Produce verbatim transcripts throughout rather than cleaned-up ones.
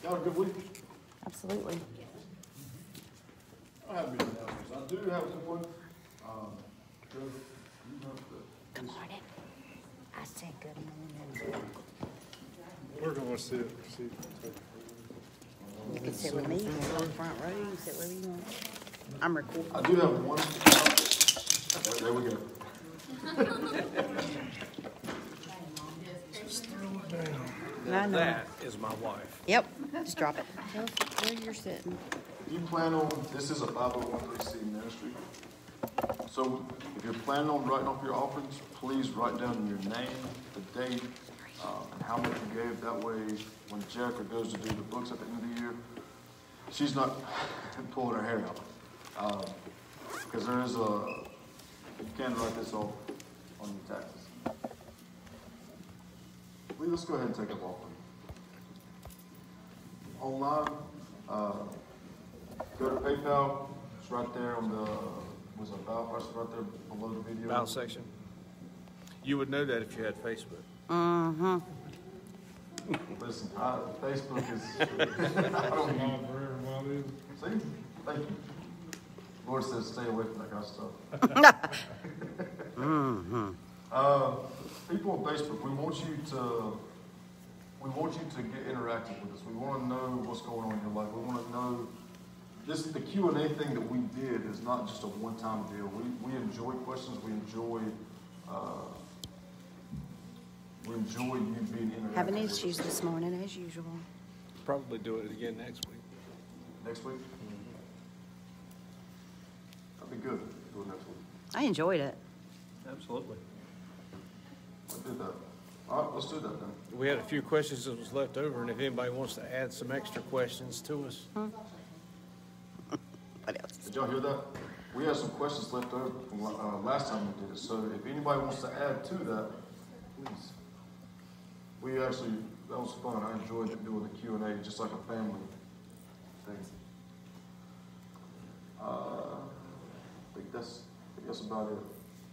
Y'all have a good week? Absolutely. I don't have many announcements. I do have one. Um, Trevor, you have the. Good morning. I said good morning. We're gonna sit, sit. You can sit with me, you can sit in the front row, you can sit wherever you want. I'm recording. I do have one. There, there we go. I know. That is my wife. Yep, just drop it. Tell us where you're sitting. If you plan on, this is a five oh one c ministry. So if you're planning on writing off your offerings, please write down your name, the date, um, and how much you gave. That way, when Jerica goes to do the books at the end of the year, she's not pulling her hair out. Um, because there is a, you can write this off on your taxes. Lee, let's go ahead and take up offering. Online, uh, go to PayPal. It's right there on the, was it about, right there below the video? About section. You would know that if you had Facebook. Mm-hmm. Listen, I, Facebook is, I don't need, see, thank you. Lord says stay away from that kind of stuff. Mm-hmm. Uh, people on Facebook, we want you to, we want you to get interactive with us. We want to know what's going on in your life. We want to know, this, the Q and A thing that we did is not just a one-time deal. We, we enjoy questions. We enjoy, uh, we enjoy you being interactive. Having issues this morning, as usual. Probably do it again next week. Next week? Mm-hmm. That'd be good. Do it next week. I enjoyed it. Absolutely. Let's do that. All right, let's do that then. We had a few questions that was left over, and if anybody wants to add some extra questions to us. Hmm. What else? Did y'all hear that? We had some questions left over from uh, last time we did it. So if anybody wants to add to that, please. We actually, that was fun. I enjoyed doing the Q and A, just like a family thing. Uh, I think that's, I think that's about it.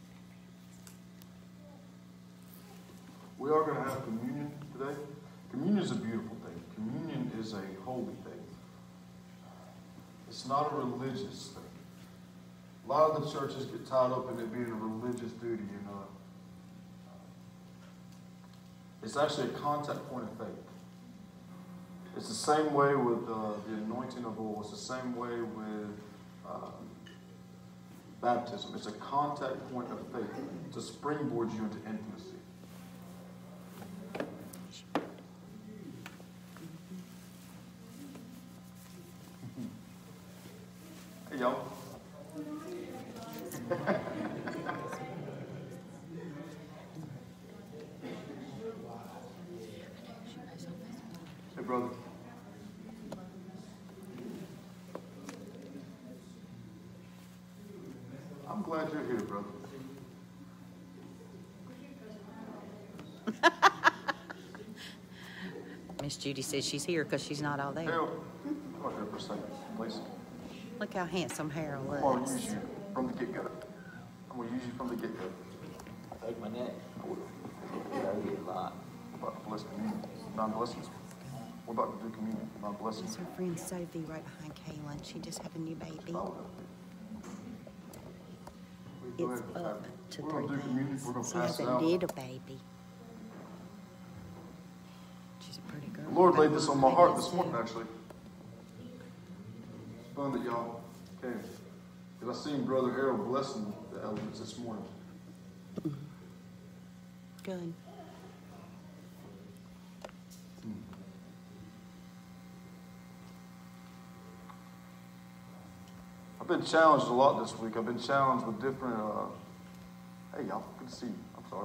We are going to have communion today. Communion is a beautiful thing. Communion is a holy thing. It's not a religious thing. A lot of the churches get tied up in it being a religious duty, you know. It's actually a contact point of faith. It's the same way with uh, the anointing of oil. It's the same way with uh, baptism. It's a contact point of faith to springboard you into intimacy. Hey, y'all. Hey, brother. I'm glad you're here, brother. Miss Judy says she's here because she's not all there. Harold, come on here for a second, please. Look how handsome Harold I'm going to looks. use you from the get-go. I'm going to use you from the get-go. Take my neck. I will. Yeah, I eat a lot. We're about to bless communion. Non-blessings. We're about to do communion. Non-blessings. It's her friend Sophie right behind Kaylin. She just had a new baby. Oh. It's up to We're three going to do communion. months. We're going to She pass has it a out. little baby. She's a pretty girl. The Lord laid this on my heart this morning, actually. It's fun that y'all came. Because I seen Brother Harold blessing the elements this morning. Good. I've been challenged a lot this week. I've been challenged with different, uh, hey y'all, good to see you. I'm sorry.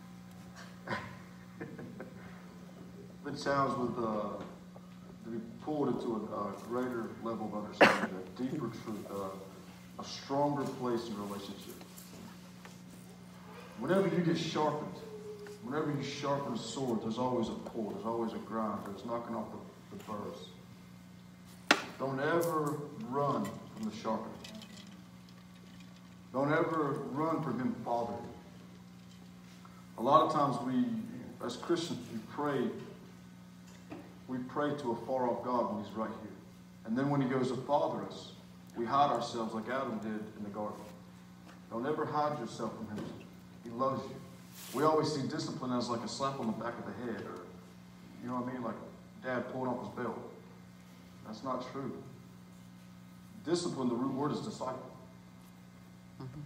Been challenged with, uh, to be pulled into a, a greater level of understanding, a deeper truth, uh, a stronger place in relationship. Whenever you get sharpened, whenever you sharpen a sword, there's always a pull, there's always a grind, there's knocking off the, the burrs. Don't ever run from the sharpening. Don't ever run from him fathering you. A lot of times we, as Christians, we pray we pray to a far-off God when he's right here. And then when he goes to father us, we hide ourselves like Adam did in the garden. Don't ever hide yourself from him. He loves you. We always see discipline as like a slap on the back of the head, or, you know what I mean, like dad pulling off his belt. That's not true. Discipline, the root word is disciple. Mm-hmm.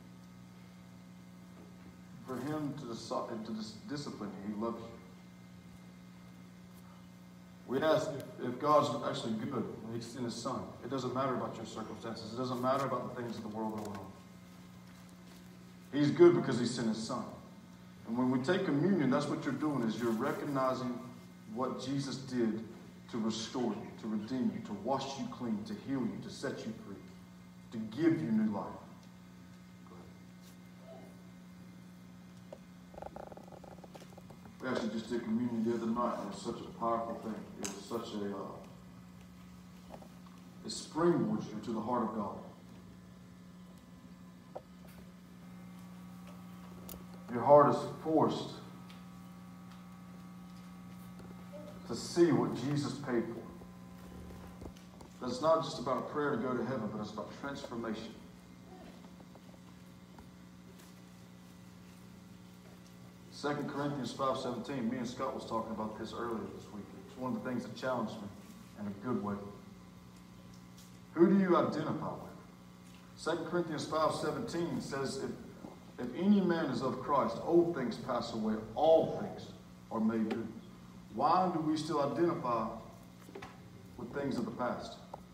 For him to, decide, to dis discipline you, he loves you. We ask if, if God's actually good when he's sent his son. It doesn't matter about your circumstances. It doesn't matter about the things of the world going on. He's good because he sent his son. And when we take communion, that's what you're doing, is you're recognizing what Jesus did to restore you, to redeem you, to wash you clean, to heal you, to set you free, to give you new life. We actually just did communion the other night. It was such a powerful thing. It was such a, uh, it springboards you to the heart of God. Your heart is forced to see what Jesus paid for. That it's not just about a prayer to go to heaven, but it's about transformation. Second Corinthians five seventeen, me and Scott was talking about this earlier this week. It's one of the things that challenged me in a good way. Who do you identify with? Second Corinthians five seventeen says, if, if any man is of Christ, old things pass away, all things are made new. Why do we still identify with things of the past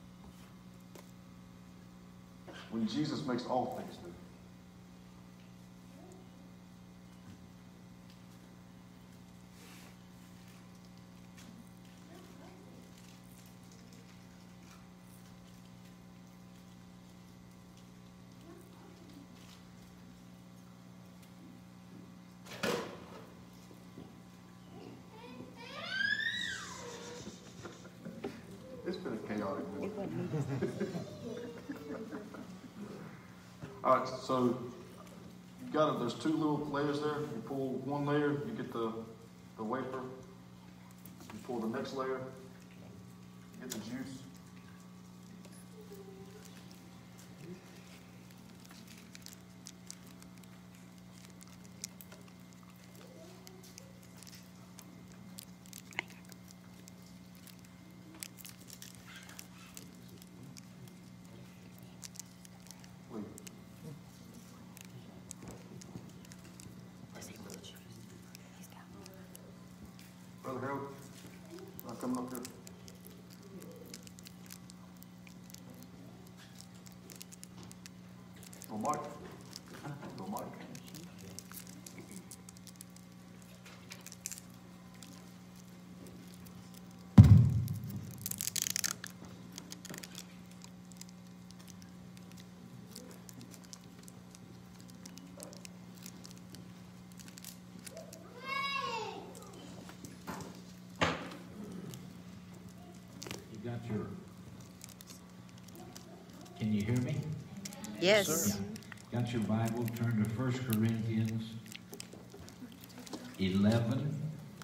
when Jesus makes all things new? It's been a chaotic morning. All right, so you got it. There's two little layers there. You pull one layer, you get the, the wafer. You pull the next layer, you get the juice. Brother Harold, not coming up here. Oh, Mike. Oh, Mike. Got your, can you hear me? Yes. Yes, yeah. Got your Bible, turn to First Corinthians eleven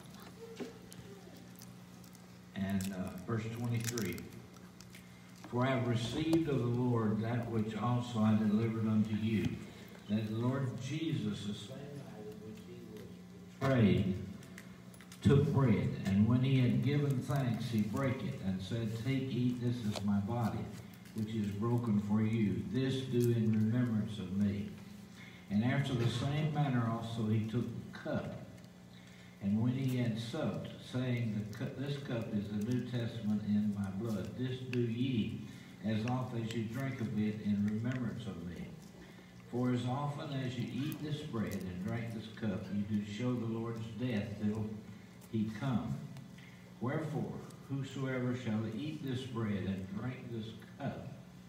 and uh, verse twenty-three. For I have received of the Lord that which also I delivered unto you, that the Lord Jesus, the same night in which he was betrayed, took bread, and when he had given thanks, he brake it, and said, Take, eat, this is my body, which is broken for you. This do in remembrance of me. And after the same manner also he took the cup, and when he had supped, saying, the cup, This cup is the New Testament in my blood. This do ye, as often as you drink of it, in remembrance of me. For as often as you eat this bread and drink this cup, you do show the Lord's death till he come. Wherefore, whosoever shall eat this bread and drink this cup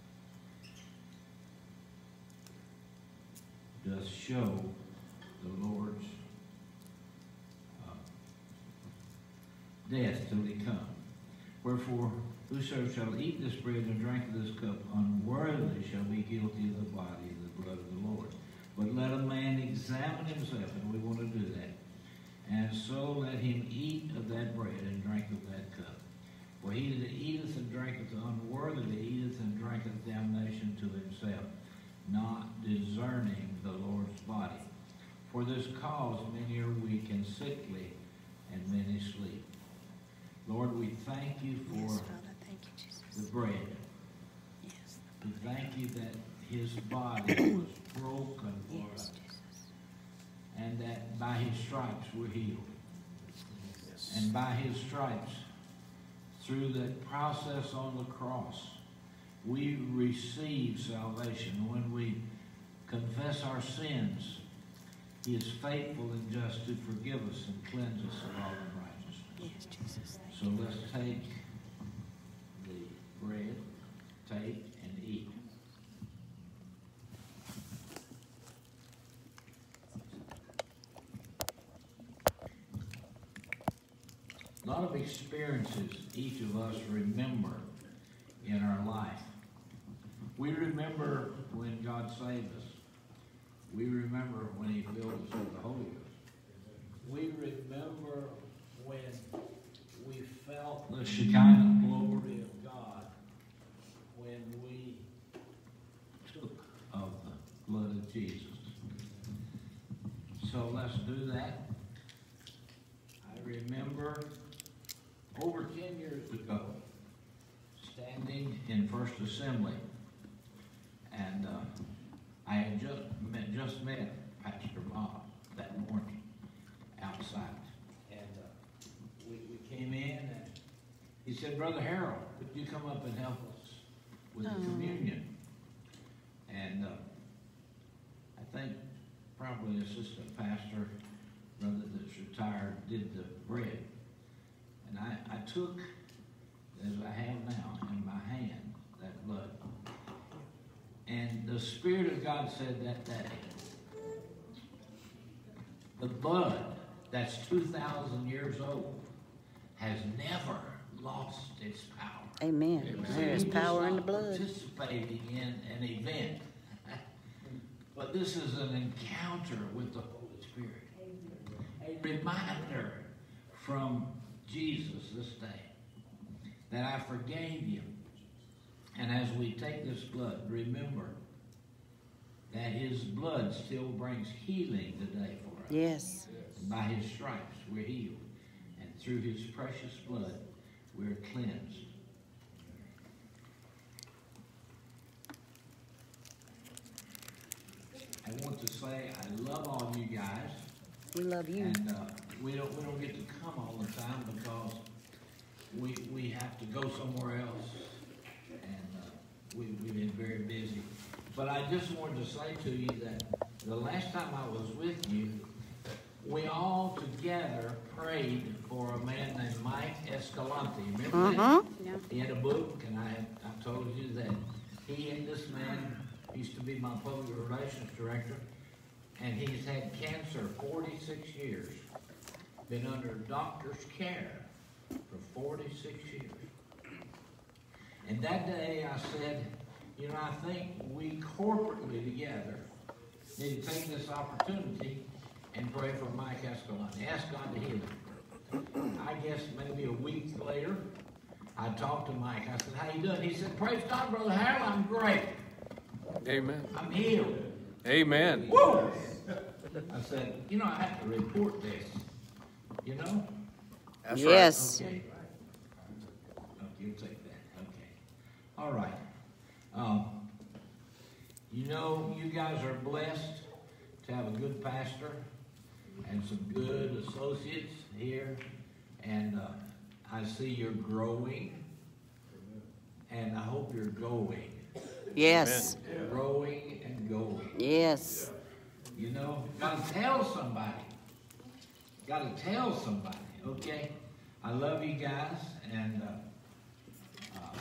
does show the Lord's uh, death till he come. Wherefore, whosoever shall eat this bread and drink of this cup unworthily shall be guilty of the body and the blood of the Lord. But let a man examine himself, and we want to do that, and And so let him eat of that bread and drink of that cup. For he that eateth and drinketh unworthily eateth and drinketh damnation to himself, not discerning the Lord's body. For this cause many are weak and sickly, and many sleep. Lord, we thank you for Yes, Father. Thank you, Jesus. the bread. Yes. We thank you that his body was broken for Yes, us, Jesus. and that by his stripes we're healed. Yes. And by his stripes, through that process on the cross, we receive salvation. When we confess our sins, he is faithful and just to forgive us and cleanse us of all unrighteousness. Yes, Jesus. So let's take the bread, take and eat. A lot of experiences each of us remember in our life. We remember when God saved us. We remember when he filled us with the Holy Ghost. We remember when we felt the Shekinah glory of God, when we took of the blood of Jesus. So let's do that. I remember over ten years ago, standing in First Assembly, and uh, I had just met, just met Pastor Bob that morning outside. And uh, we, we came in, and he said, Brother Harold, would you come up and help us with the Oh. communion? And uh, I think probably assistant pastor, brother that's retired, did the bread. And I, I took, as I have now, in my hand, that blood. And the Spirit of God said that day, the blood that's two thousand years old has never lost its power. Amen. Amen. There is You're power just in the not blood. participating in an event. But this is an encounter with the Holy Spirit. A reminder from Jesus this day that I forgave you. And as we take this blood, remember that his blood still brings healing today for us. Yes. And by his stripes we're healed. And through his precious blood we're cleansed. I want to say I love all you guys. We love you. And uh, we don't we don't get to come all the time because we we have to go somewhere else, and uh, we we've been very busy. But I just wanted to say to you that the last time I was with you, we all together prayed for a man named Mike Escalante. Remember that? Mm-hmm. Yeah. He had a book, and I I told you that he and this man used to be my public relations director. And he's had cancer forty-six years. Been under doctor's care for forty-six years. And that day I said, you know, I think we corporately together need to take this opportunity and pray for Mike Escalante. Ask God to heal him. I guess maybe a week later, I talked to Mike. I said, how you doing? He said, praise God, Brother Harold, I'm great. Amen. I'm healed. Amen. Woo! I said, you know, I have to report this. You know? That's Yes. Okay. Okay, you'll take that. Okay. All right. Um, you know, you guys are blessed to have a good pastor and some good associates here. And uh, I see you're growing. And I hope you're going. Yes. Growing and going. Yes. You know, gotta tell somebody. Gotta tell somebody, okay? I love you guys, and uh, uh,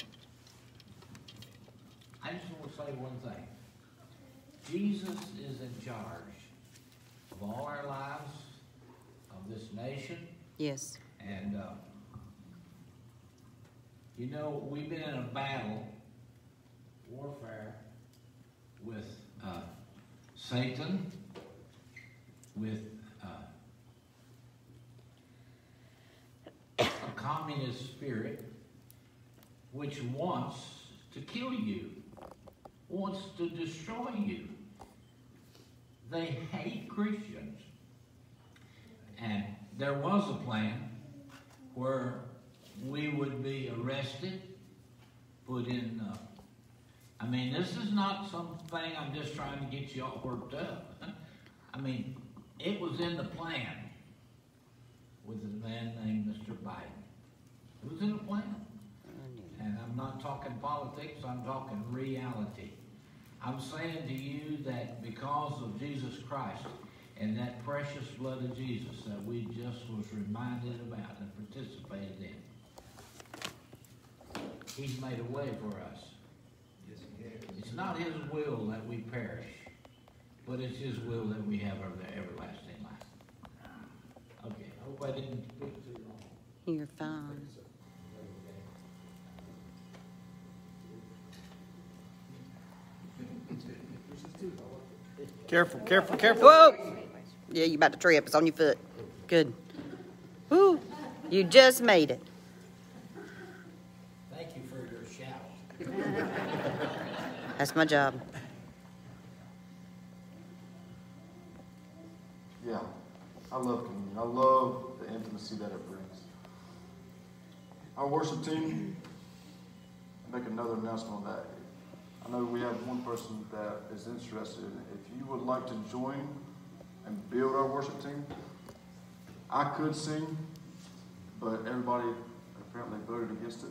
I just want to say one thing. Jesus is in charge of all our lives, of this nation, Yes. and uh, you know, we've been in a battle, warfare, with uh, Satan, with uh, communist spirit which wants to kill you, wants to destroy you. They hate Christians. And there was a plan where we would be arrested, put in, uh, I mean, this is not something I'm just trying to get you all worked up. I mean, it was in the plan with a man named Mister Biden. It was in the plan. And I'm not talking politics, I'm talking reality. I'm saying to you that because of Jesus Christ and that precious blood of Jesus that we just was reminded about and participated in, He's made a way for us. It's not His will that we perish, but it's His will that we have everlasting life. Okay, I hope I didn't speak too long. You're fine. Careful, careful, careful. Whoa! Yeah, you about to trip. It's on your foot. Good. Woo! You just made it. Thank you for your shout. That's my job. Yeah, I love communion. I love the intimacy that it brings. Our worship team, I'll make another announcement on that. I know we have one person that is interested in it. If you would like to join and build our worship team, I could sing, but everybody apparently voted against it.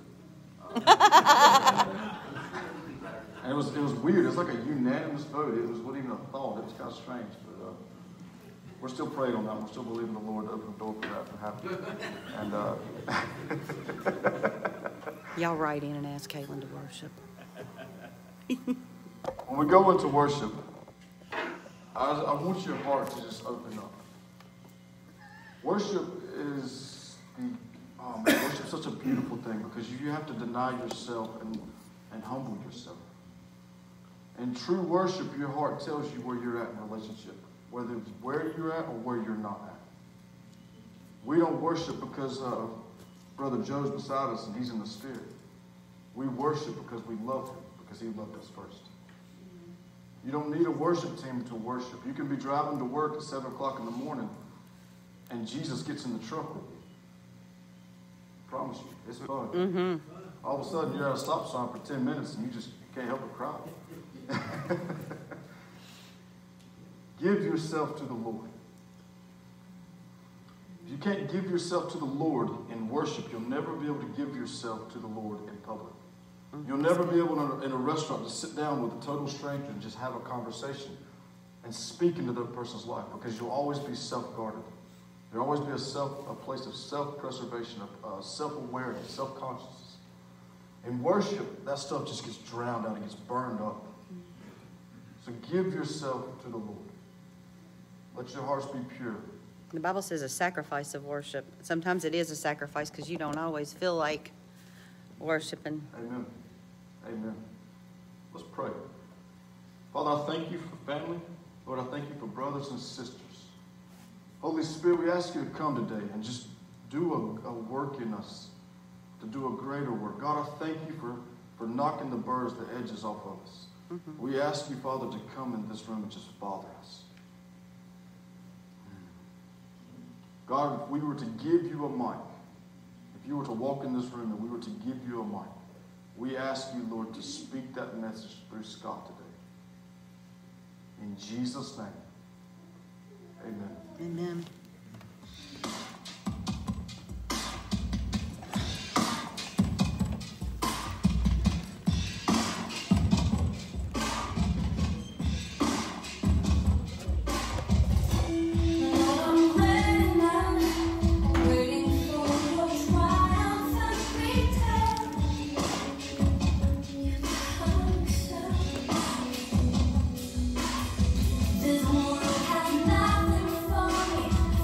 Um, and it was it was weird. It was like a unanimous vote. It was wasn't even a thought. It was kind of strange, but uh, we're still praying on that. We're still believing the Lord to open the door for that to happen. And uh, Y'all write in and ask Caitlin to worship. when we go into worship, I, I want your heart to just open up. Worship is the oh man, worship is such a beautiful thing because you have to deny yourself and, and humble yourself. In true worship, your heart tells you where you're at in a relationship, whether it's where you're at or where you're not at. We don't worship because uh, Brother Joe's beside us and he's in the Spirit. We worship because we love him, because he loved us first. You don't need a worship team to worship. You can be driving to work at seven o'clock in the morning and Jesus gets in the truck with you. I promise you, it's fun. Mm-hmm. All of a sudden, you're at a stop sign for ten minutes and you just can't help but cry. Give yourself to the Lord. If you can't give yourself to the Lord in worship, you'll never be able to give yourself to the Lord in public. You'll never be able to, in a restaurant, to sit down with a total stranger and just have a conversation and speak into that person's life, because you'll always be self-guarded. There'll always be a self, a place of self-preservation, of uh, self-awareness, self-consciousness. In worship, that stuff just gets drowned out, it gets burned up. So give yourself to the Lord. Let your hearts be pure. The Bible says a sacrifice of worship. Sometimes it is a sacrifice because you don't always feel like worshiping. Amen. Amen. Let's pray. Father, I thank you for family. Lord, I thank you for brothers and sisters. Holy Spirit, we ask you to come today and just do a, a work in us, to do a greater work. God, I thank you for, for knocking the birds, the edges off of us. Mm-hmm. We ask you, Father, to come in this room and just bother us. God, if we were to give you a mic, if you were to walk in this room and we were to give you a mic, we ask you, Lord, to speak that message through Scott today. In Jesus' name, amen. Amen. This world has nothing for me.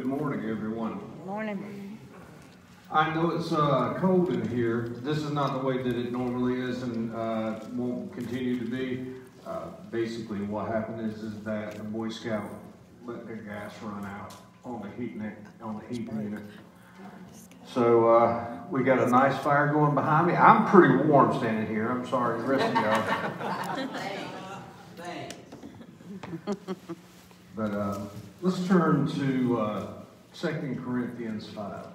Good morning, everyone. Morning. I know it's uh, cold in here. This is not the way that it normally is, and uh, won't continue to be. Uh, basically, what happened is, is that the Boy Scout let their gas run out on the heat net, on the heating unit. So uh, we got a nice fire going behind me. I'm pretty warm standing here. I'm sorry, the rest of y'all. But uh, let's turn to uh, Second Corinthians five.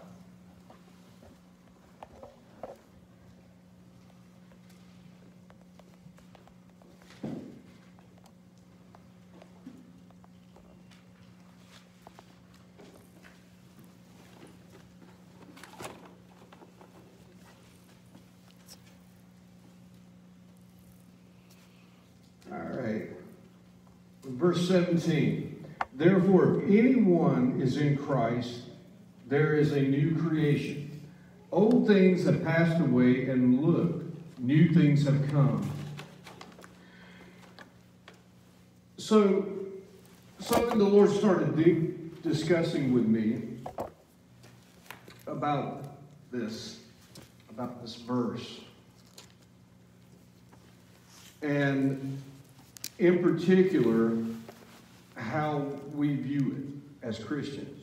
All right. Verse seventeen. Therefore, if anyone is in Christ, there is a new creation. Old things have passed away, and look, new things have come. So, something the Lord started di- discussing with me about this, about this verse. And in particular, how we view it as Christians.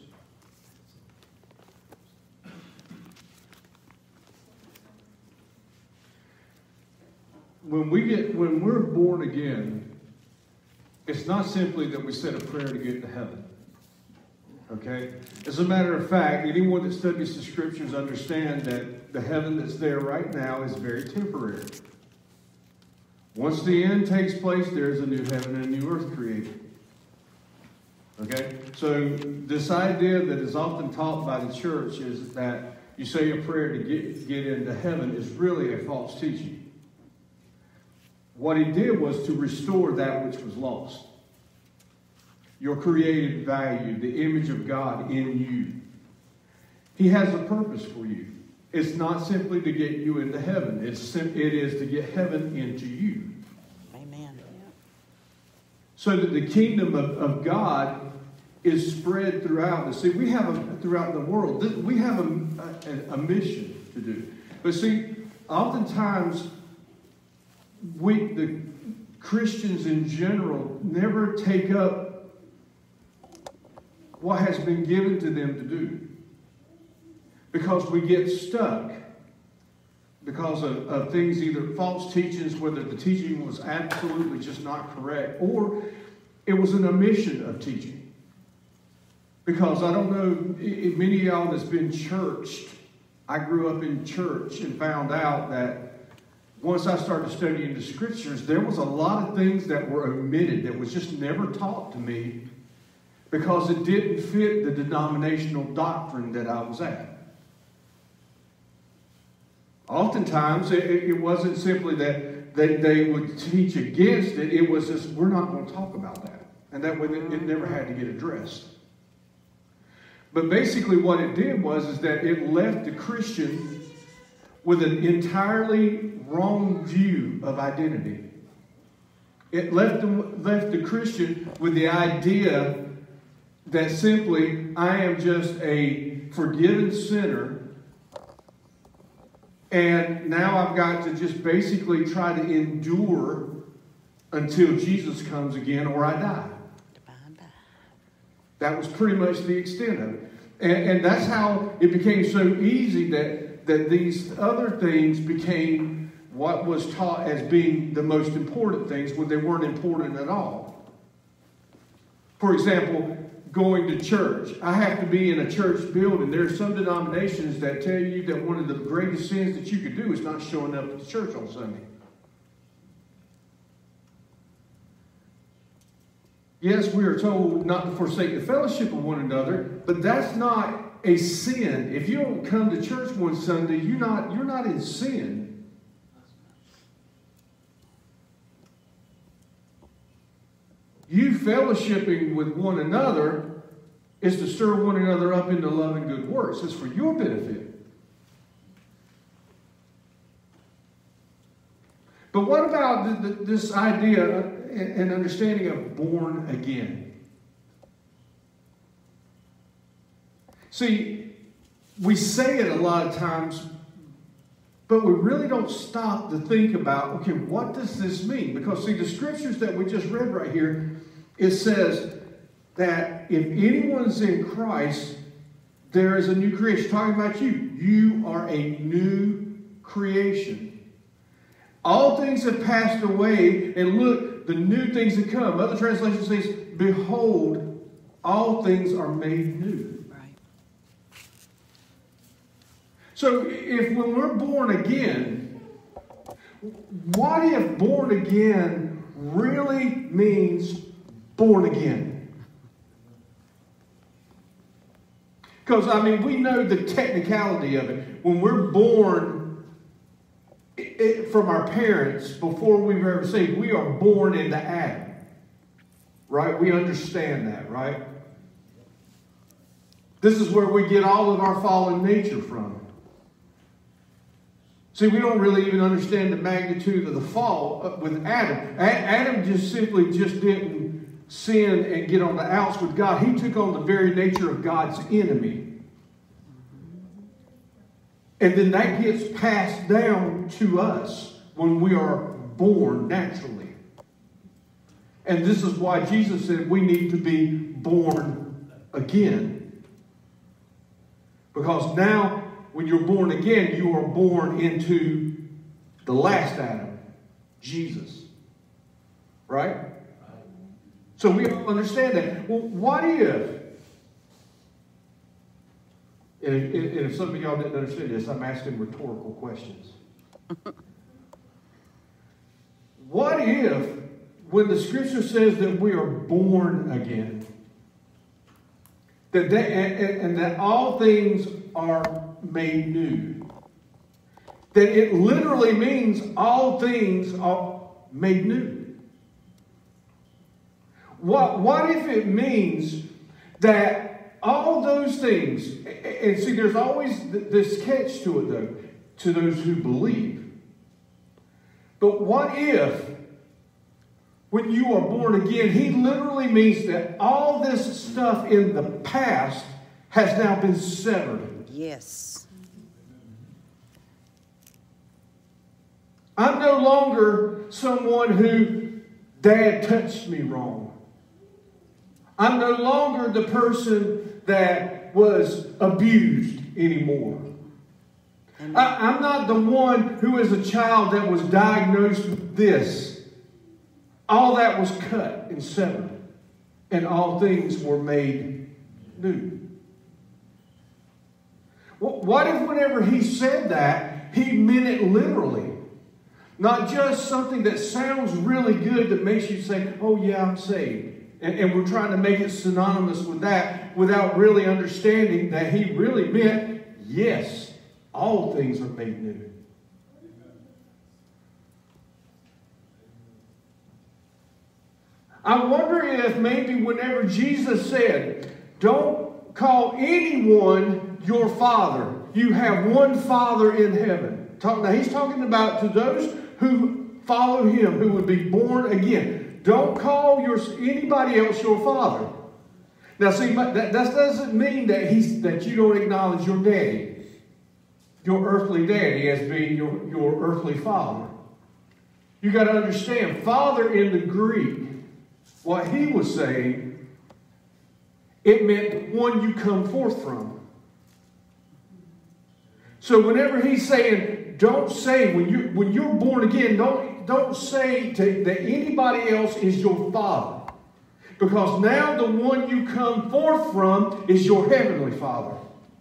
When we get, when we're born again, it's not simply that we said a prayer to get to heaven. Okay? As a matter of fact, anyone that studies the scriptures understand that the heaven that's there right now is very temporary. Once the end takes place, there's a new heaven and a new earth created. Okay? So this idea that is often taught by the church is that you say a prayer to get, get into heaven is really a false teaching. What he did was to restore that which was lost. Your created value, the image of God in you. He has a purpose for you. It's not simply to get you into heaven. It's sim- it is to get heaven into you. Amen. So that the kingdom of, of God is spread throughout. And see, we have a, throughout the world. We have a, a, a mission to do. But see, oftentimes, we, the Christians in general, never take up what has been given to them to do. Because we get stuck because of, of things, either false teachings, whether the teaching was absolutely just not correct, or it was an omission of teaching. Because I don't know, if many of y'all that's been churched, I grew up in church and found out that once I started studying the scriptures, there was a lot of things that were omitted that was just never taught to me because it didn't fit the denominational doctrine that I was at. Oftentimes, it, it wasn't simply that they, they would teach against it. It was just, we're not going to talk about that. And that way it, it never had to get addressed. But basically what it did was is that it left the Christian with an entirely wrong view of identity. It left them, left the Christian with the idea that simply, I am just a forgiven sinner, and now I've got to just basically try to endure until Jesus comes again or I die. That was pretty much the extent of it. And, and that's how it became so easy that, that these other things became what was taught as being the most important things when they weren't important at all. For example, going to church. I have to be in a church building. There are some denominations that tell you that one of the greatest sins that you could do is not showing up at the church on Sunday. Yes, we are told not to forsake the fellowship of one another, but that's not a sin. If you don't come to church one Sunday, you're not, you're not in sin. You fellowshipping with one another is to stir one another up into love and good works. It's for your benefit. But what about the, the, this idea and understanding of born again? See, we say it a lot of times, but we really don't stop to think about, okay, what does this mean? Because, see, the scriptures that we just read right here, it says that if anyone's in Christ, there is a new creation. Talking about you. You are a new creation. All things have passed away, and look, the new things have come. Other translations says, behold, all things are made new. Right. So if when we're born again, what if born again really means born again? Because, I mean, we know the technicality of it. When we're born it, it, from our parents, before we've ever seen, we are born into Adam. Right? We understand that, right? This is where we get all of our fallen nature from. See, we don't really even understand the magnitude of the fall with Adam. A- Adam just simply just didn't sin and get on the outs with God. He took on the very nature of God's enemy. And then that gets passed down to us when we are born naturally. And this is why Jesus said we need to be born again. Because now, when you're born again, you are born into the last Adam, Jesus. Right? So we all understand that. Well, what if, and if, and if some of y'all didn't understand this, I'm asking rhetorical questions. What if, when the scripture says that we are born again, that, that and, and that all things are made new, that it literally means all things are made new? What, what if it means that all those things, and see, there's always this catch to it, though, to those who believe. But what if, when you are born again, he literally means that all this stuff in the past has now been severed? Yes. I'm no longer someone who, Dad touched me wrong. I'm no longer the person that was abused anymore. I, I'm not the one who as a child that was diagnosed with this. All that was cut and severed. And all things were made new. What if whenever he said that, he meant it literally? Not just something that sounds really good that makes you say, oh yeah, I'm saved. And, and we're trying to make it synonymous with that without really understanding that he really meant, yes, all things are made new. I wonder if maybe whenever Jesus said, don't call anyone your father. You have one Father in heaven. Talk, now he's talking about to those who follow him, who would be born again. Don't call your, anybody else your father. Now see, that, that doesn't mean that, he's, that you don't acknowledge your daddy, your earthly daddy, as being your, your earthly father. You got to understand, father in the Greek, what he was saying, it meant the one you come forth from. So whenever he's saying, don't say, when, you, when you're born again, don't, don't say to, that anybody else is your father. Because now the one you come forth from is your heavenly Father.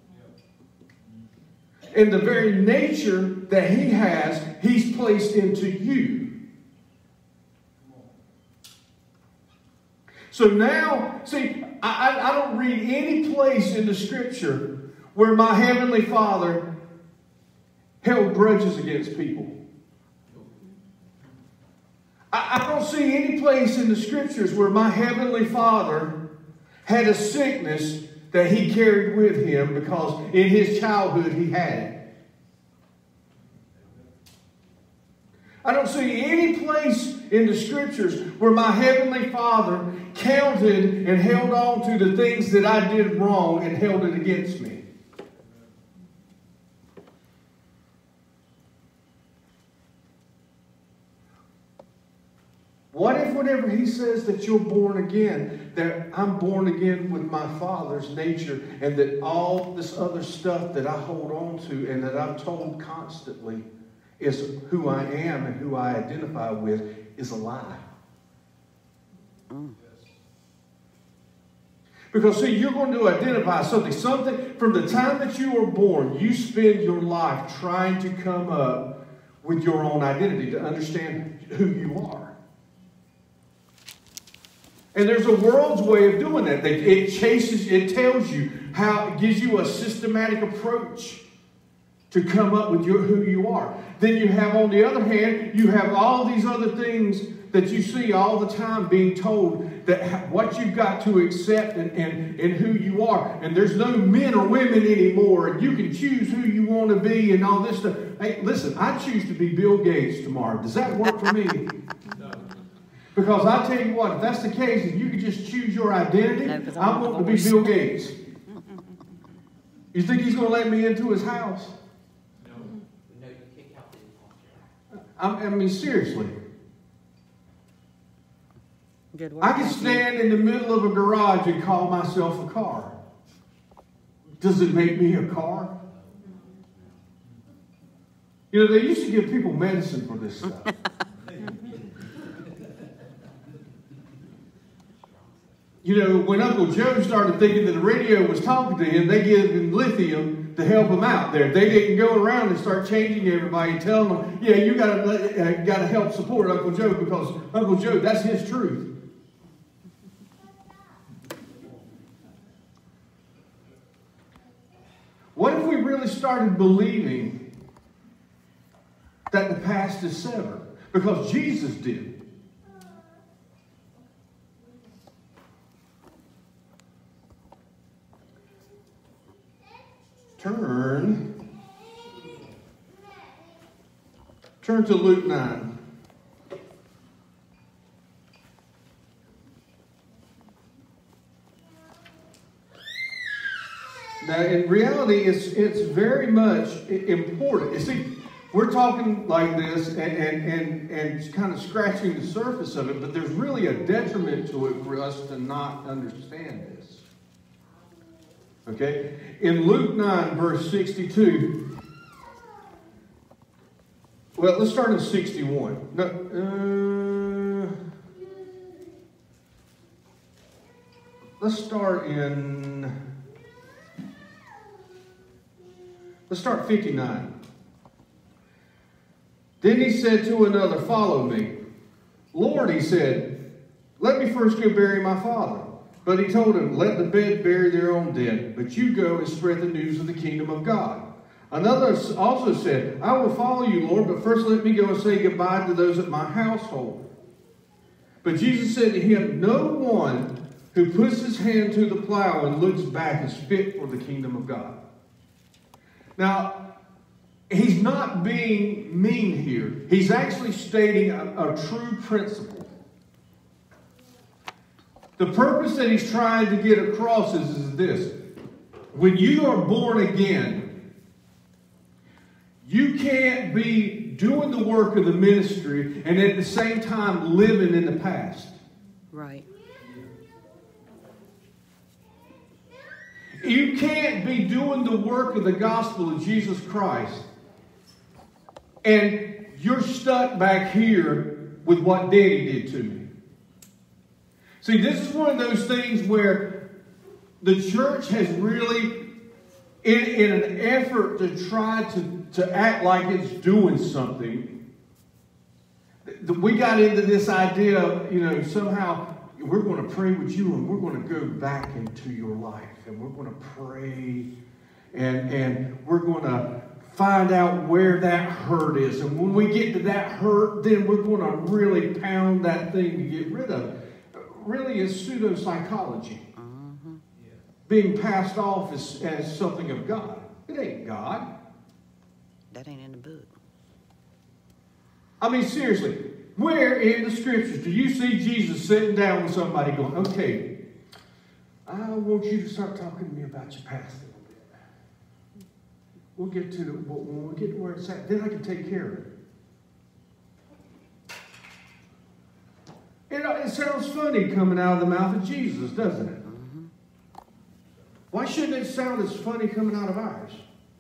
And the very nature that he has, he's placed into you. So now, see, I, I don't read any place in the scripture where my heavenly Father held grudges against people. I, I don't see any place in the scriptures where my heavenly Father had a sickness that he carried with him because in his childhood he had it. I don't see any place in the scriptures where my heavenly Father counted and held on to the things that I did wrong and held it against me. What if whenever he says that you're born again, that I'm born again with my Father's nature, and that all this other stuff that I hold on to and that I'm told constantly is who I am and who I identify with is a lie? Mm. Because see, you're going to identify something. Something from the time that you were born, you spend your life trying to come up with your own identity, to understand who you are. And there's a world's way of doing that. It chases, it tells you how, it gives you a systematic approach to come up with your, who you are. Then you have, on the other hand, you have all these other things that you see all the time being told that what you've got to accept and, and, and who you are. And there's no men or women anymore, and you can choose who you want to be and all this stuff. Hey, listen, I choose to be Bill Gates tomorrow. Does that work for me? No. Because I tell you what, if that's the case, if you could just choose your identity, no, I want to be Bill Gates. You think he's going to let me into his house? No. No, you kick out the imposter. I mean, seriously. Good work. I can stand in the middle of a garage and call myself a car. Does it make me a car? You know, they used to give people medicine for this stuff. You know, when Uncle Joe started thinking that the radio was talking to him, they gave him lithium to help him out there. They didn't go around and start changing everybody and telling them, yeah, you got to uh, got to help support Uncle Joe because Uncle Joe, that's his truth. What if we really started believing that the past is severed? Because Jesus did. Turn, turn to Luke nine. Now, in reality, it's it's very much important. You see, we're talking like this and, and, and, and kind of scratching the surface of it, but there's really a detriment to it for us to not understand this. Okay? In Luke nine, verse sixty-two, well, let's start in sixty-one. No, uh, let's start in, let's start fifty-nine. Then he said to another, follow me. Lord, he said, let me first go bury my father. But he told him, let the dead bury their own dead, but you go and spread the news of the kingdom of God. Another also said, I will follow you, Lord, but first let me go and say goodbye to those of my household. But Jesus said to him, no one who puts his hand to the plow and looks back is fit for the kingdom of God. Now, he's not being mean here. He's actually stating a, a true principle. The purpose that he's trying to get across is, is this. When you are born again, you can't be doing the work of the ministry and at the same time living in the past. Right. You can't be doing the work of the gospel of Jesus Christ and you're stuck back here with what Daddy did to me. See, this is one of those things where the church has really, in, in an effort to try to, to act like it's doing something, we got into this idea of, you know, somehow we're going to pray with you and we're going to go back into your life and we're going to pray and, and we're going to find out where that hurt is. And when we get to that hurt, then we're going to really pound that thing to get rid of it. Really is pseudo-psychology. Uh-huh. Yeah. Being passed off as, as something of God. It ain't God. That ain't in the book. I mean, seriously, Where in the scriptures do you see Jesus sitting down with somebody going, okay, I want you to start talking to me about your past a little bit. We'll get to the, when we get to where it's at, then I can take care of it. It, it sounds funny coming out of the mouth of Jesus, doesn't it? Mm-hmm. Why shouldn't it sound as funny coming out of ours?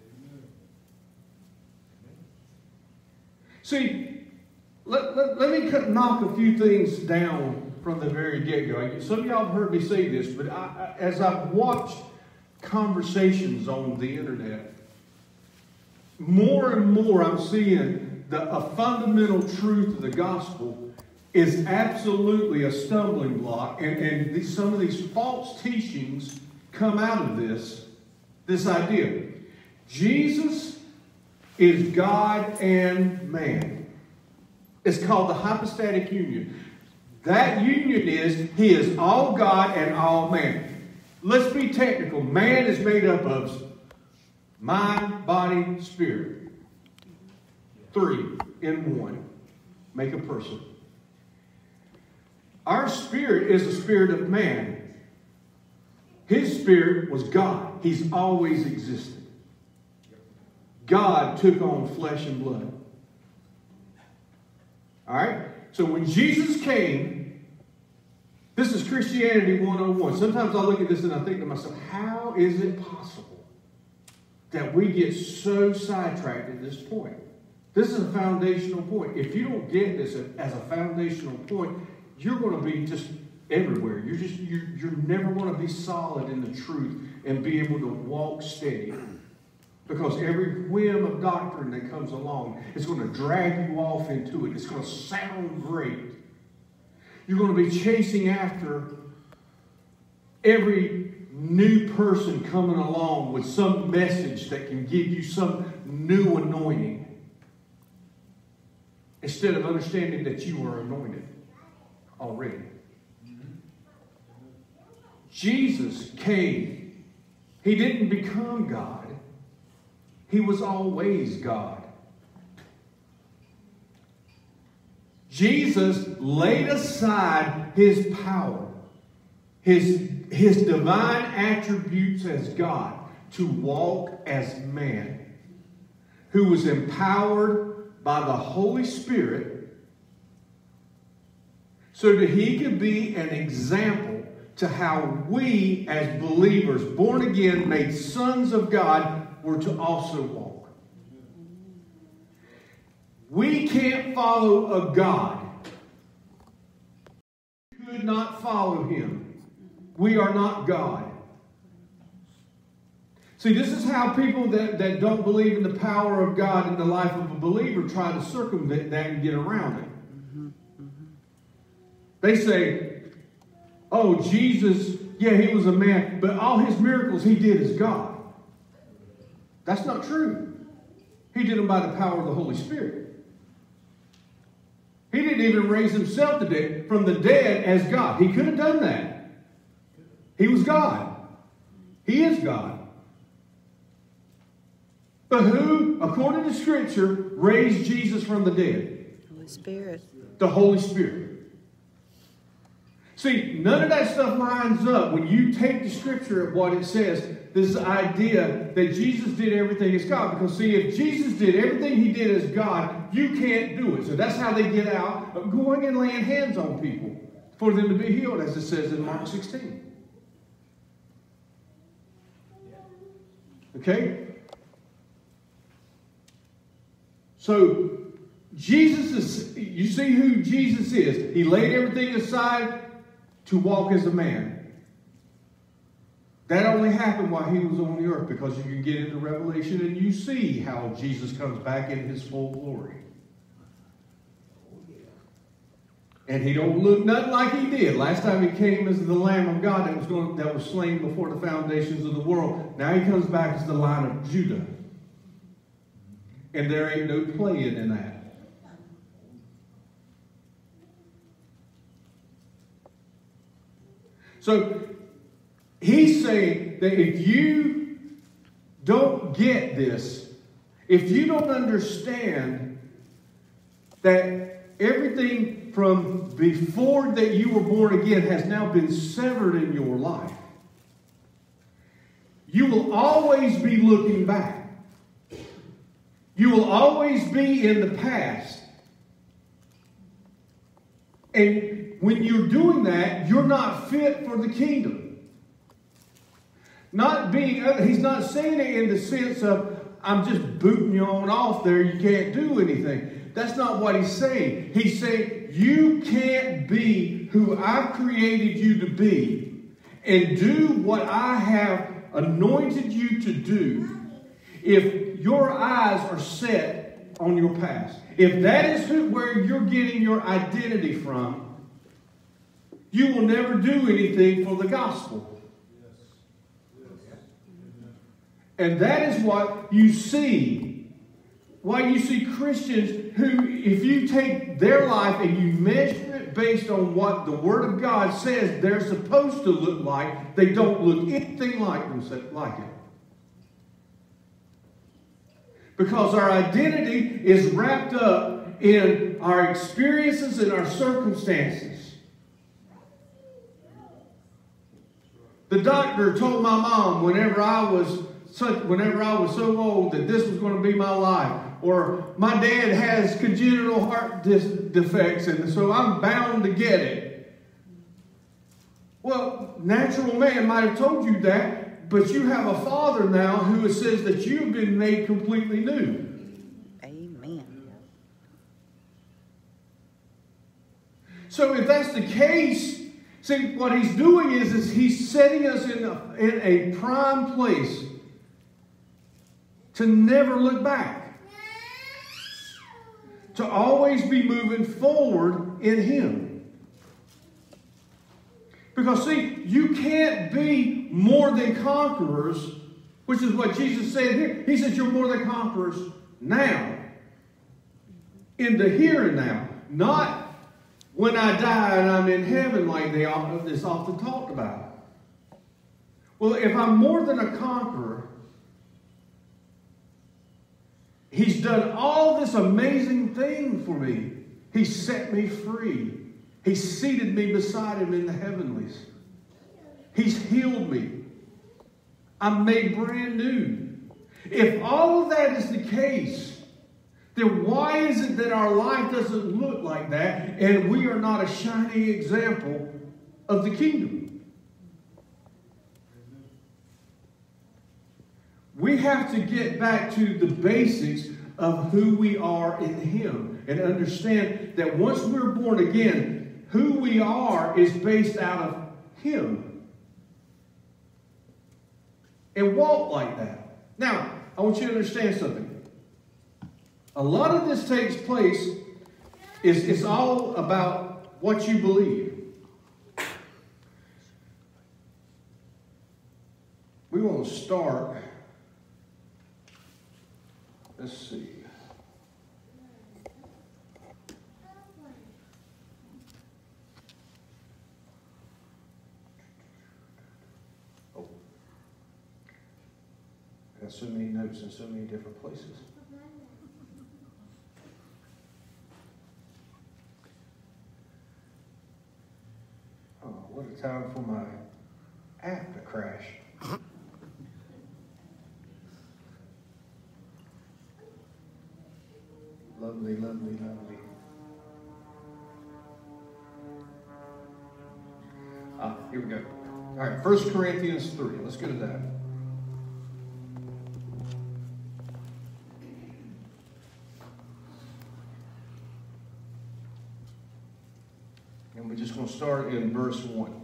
See, let, let, let me cut, knock a few things down from the very get-go. Some of y'all have heard me say this, but I, I, as I've watched conversations on the internet, more and more I'm seeing the, a fundamental truth of the gospel is absolutely a stumbling block. And, and these, some of these false teachings come out of this, this idea. Jesus is God and man. It's called the hypostatic union. That union is he is all God and all man. Let's be technical. Man is made up of mind, body, spirit. Three in one. Make a person. Our spirit is the spirit of man. His spirit was God. He's always existed. God took on flesh and blood. All right? So when Jesus came, this is Christianity one oh one. Sometimes I look at this and I think to myself, how is it possible that we get so sidetracked at this point? This is a foundational point. If you don't get this as a foundational point, you're going to be just everywhere. You're just you're, you're never going to be solid in the truth and be able to walk steady. Because every whim of doctrine that comes along is going to drag you off into it. It's going to sound great. You're going to be chasing after every new person coming along with some message that can give you some new anointing. Instead of understanding that you are anointed already. Jesus came. He didn't become God. He was always God. Jesus laid aside his power, his, his divine attributes as God, to walk as man, who was empowered by the Holy Spirit so that he could be an example to how we as believers, born again, made sons of God, were to also walk. We can't follow a God. We could not follow him. We are not God. See, this is how people that, that don't believe in the power of God in the life of a believer try to circumvent that and get around it. They say, oh, Jesus, yeah, he was a man, but all his miracles he did as God. That's not true. He did them by the power of the Holy Spirit. He didn't even raise himself to dead, from the dead as God. He could have done that. He was God. He is God. But who, according to Scripture, raised Jesus from the dead? Holy Spirit. The Holy Spirit. See, none of that stuff lines up when you take the Scripture of what it says. This idea that Jesus did everything as God. Because see, if Jesus did everything he did as God, you can't do it. So that's how they get out of going and laying hands on people for them to be healed, as it says in Mark sixteen. Okay? So, Jesus is, you see who Jesus is. He laid everything aside to walk as a man. That only happened while he was on the earth, because you can get into Revelation and you see how Jesus comes back in his full glory. And he don't look nothing like he did. Last time he came as the Lamb of God that was going, that was slain before the foundations of the world. Now he comes back as the Lion of Judah. And there ain't no playing in that. So he's saying that if you don't get this, if you don't understand that everything from before that you were born again has now been severed in your life. You will always be looking back. You will always be in the past. And when you're doing that, you're not fit for the kingdom. Not being, he's not saying it in the sense of, I'm just booting you on off there, you can't do anything. That's not what he's saying. He's saying, you can't be who I've created you to be and do what I have anointed you to do if your eyes are set on your past. If that is who, where you're getting your identity from, you will never do anything for the gospel. And that is what you see. Why you see Christians who, if you take their life and you measure it based on what the Word of God says they're supposed to look like, they don't look anything like them, like it. Because our identity is wrapped up in our experiences and our circumstances. The doctor told my mom whenever I was such, whenever I was so old that this was going to be my life, or my dad has congenital heart dis- defects, and so I'm bound to get it. Well, natural man might have told you that, but you have a Father now who says that you've been made completely new. Amen. So if that's the case, see, what he's doing is, is he's setting us in a, in a prime place to never look back. To always be moving forward in him. Because see, you can't be more than conquerors, which is what Jesus said here. He says you're more than conquerors now. In the here and now. Not when I die and I'm in heaven like they often, it's often talked about. Well, if I'm more than a conqueror, he's done all this amazing thing for me. He set me free. He seated me beside him in the heavenlies. He's healed me. I'm made brand new. If all of that is the case, then why is it that our life doesn't look like that and we are not a shining example of the kingdom? We have to get back to the basics of who we are in him and understand that once we're born again, who we are is based out of him. And walk like that. Now, I want you to understand something. A lot of this takes place, is it's all about what you believe. We want to start, let's see. Oh. I got so many notes in so many different places. Oh, what a time for my app to crash. Lovely, lovely, lovely. Ah, here we go. All right, First Corinthians three. Let's go to that. And we're just going to start in verse one.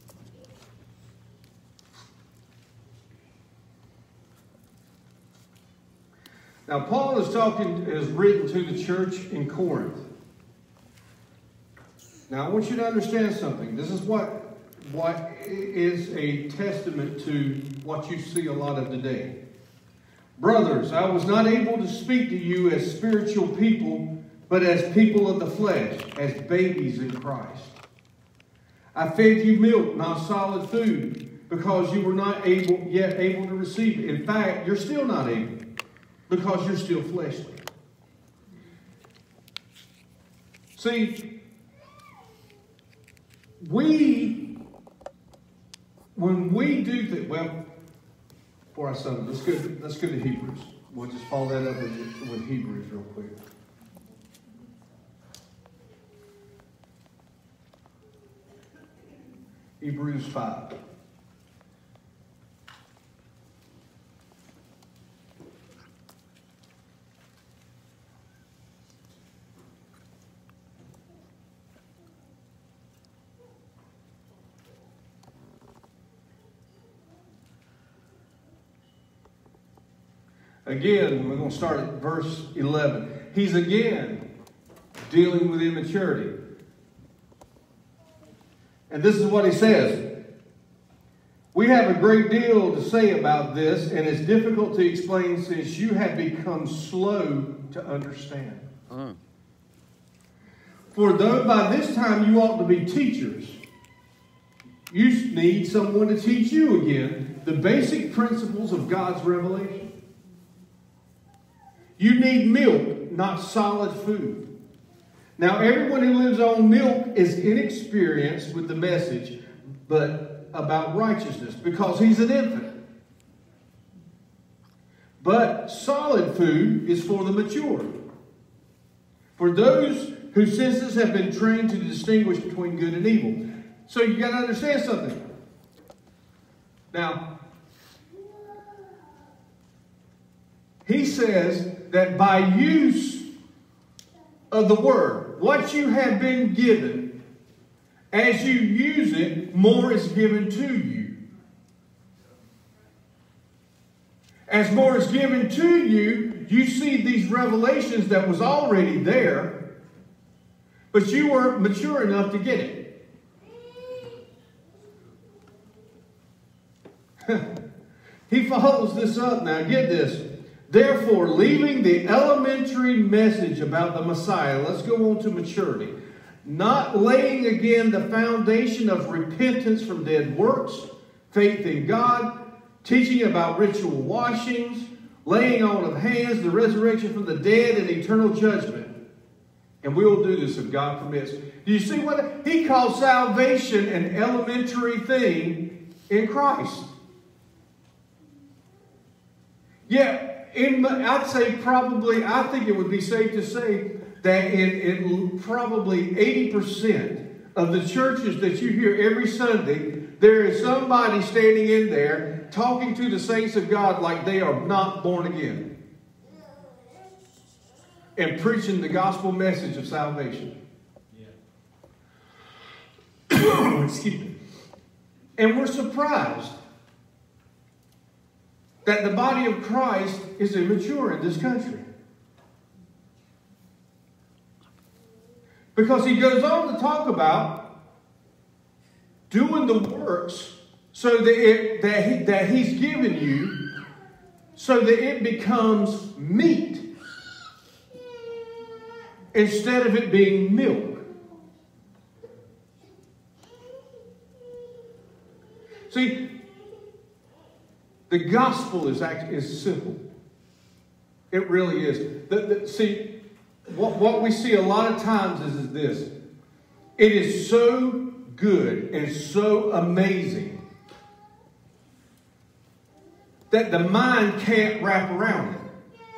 Now, Paul is talking, is written to the church in Corinth. Now, I want you to understand something. This is what, what is a testament to what you see a lot of today. Brothers, I was not able to speak to you as spiritual people, but as people of the flesh, as babies in Christ. I fed you milk, not solid food, because you were not able yet able to receive it. In fact, you're still not able, because you're still fleshly. See, we, when we do that, well, before I start, let's go, let's go to Hebrews. We'll just follow that up with, with Hebrews real quick. Hebrews five. Again, we're going to start at verse eleven. He's again dealing with immaturity. And this is what he says. We have a great deal to say about this, and it's difficult to explain since you have become slow to understand. Mm. For though by this time you ought to be teachers, you need someone to teach you again the basic principles of God's revelation. You need milk, not solid food. Now, everyone who lives on milk is inexperienced with the message, but about righteousness, because he's an infant. But solid food is for the mature, for those whose senses have been trained to distinguish between good and evil. So you got to understand something. Now, he says that by use of the word, what you have been given, as you use it, more is given to you. As more is given to you, you see these revelations that was already there, but you weren't mature enough to get it. He follows this up now. Get this. Therefore, leaving the elementary message about the Messiah, let's go on to maturity. Not laying again the foundation of repentance from dead works, faith in God, teaching about ritual washings, laying on of hands, the resurrection from the dead, and eternal judgment. And we will do this if God permits. Do you see what he calls salvation an elementary thing in Christ? Yeah. In, I'd say probably, I think it would be safe to say that in, in probably eighty percent of the churches that you hear every Sunday, there is somebody standing in there talking to the saints of God like they are not born again. And preaching the gospel message of salvation. Yeah. Excuse me. And we're surprised that the body of Christ is immature in this country. Because he goes on to talk about doing the works so that, it, that, he, that he's given you so that it becomes meat instead of it being milk. See, the gospel is actually is simple. It really is. The, the, see, what, what we see a lot of times is, is this. It is so good and so amazing that the mind can't wrap around it.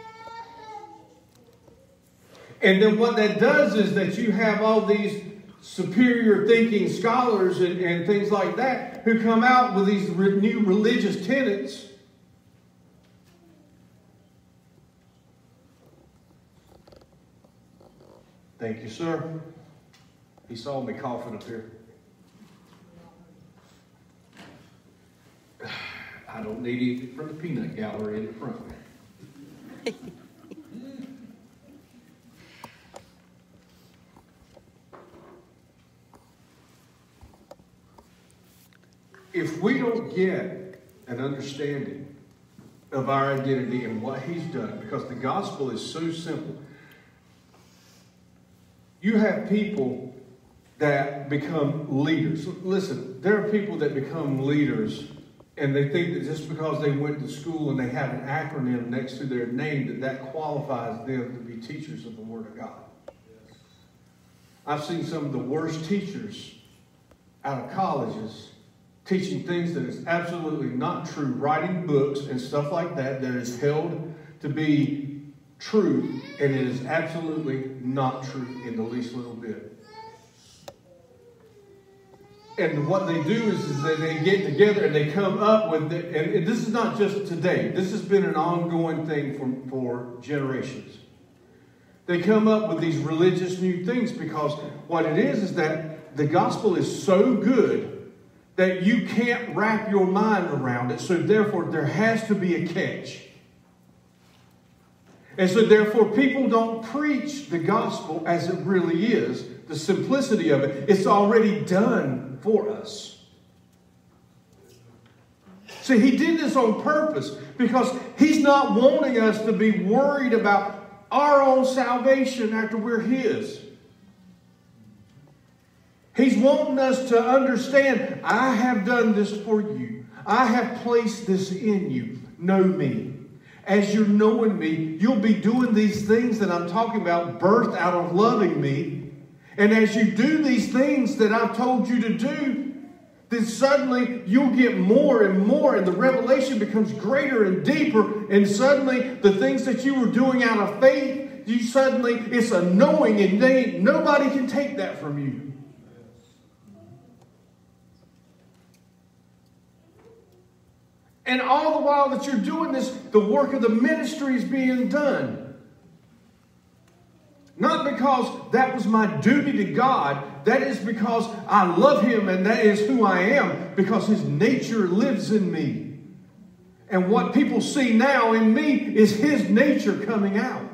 And then what that does is that you have all these superior thinking scholars and, and things like that who come out with these re- new religious tenets. Thank you, sir. He saw me coughing up here. I don't need it from the peanut gallery in the front. If we don't get an understanding of our identity and what he's done, because the gospel is so simple, you have people that become leaders. Listen, there are people that become leaders and they think that just because they went to school and they have an acronym next to their name that that qualifies them to be teachers of the Word of God. I've seen some of the worst teachers out of colleges teaching things that is absolutely not true, writing books and stuff like that that is held to be true, and it is absolutely not true in the least little bit. And what they do is, is that they get together and they come up with it, and this is not just today. This has been an ongoing thing for, for generations. They come up with these religious new things because what it is is that the gospel is so good that you can't wrap your mind around it. So therefore, there has to be a catch. And so therefore, people don't preach the gospel as it really is. The simplicity of it. It's already done for us. See, he did this on purpose because he's not wanting us to be worried about our own salvation after we're his. He's wanting us to understand, I have done this for you. I have placed this in you. Know me. As you're knowing me, you'll be doing these things that I'm talking about, birthed out of loving me. And as you do these things that I've told you to do, then suddenly you'll get more and more, and the revelation becomes greater and deeper. And suddenly the things that you were doing out of faith, you suddenly, it's a knowing, and they, nobody can take that from you. And all the while that you're doing this, the work of the ministry is being done. Not because that was my duty to God. That is because I love him and that is who I am. Because his nature lives in me. And what people see now in me is his nature coming out.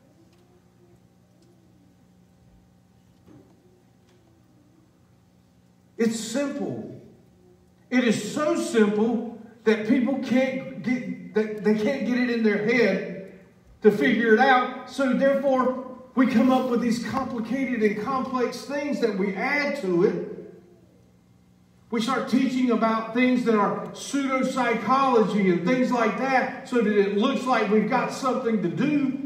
It's simple. It is so simple that people can't get, that they can't get it in their head to figure it out. So therefore, we come up with these complicated and complex things that we add to it. We start teaching about things that are pseudo-psychology and things like that so that it looks like we've got something to do.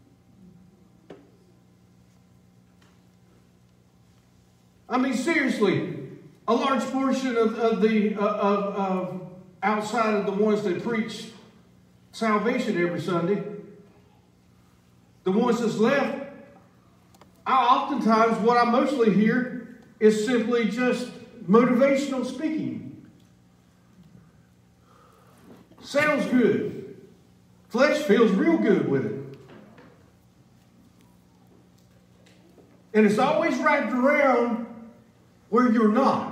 I mean, seriously, a large portion of, of the uh, of, of outside of the ones that preach salvation every Sunday, the ones that's left, I oftentimes, what I mostly hear is simply just motivational speaking. Sounds good. Flesh feels real good with it. And it's always wrapped around where you're not.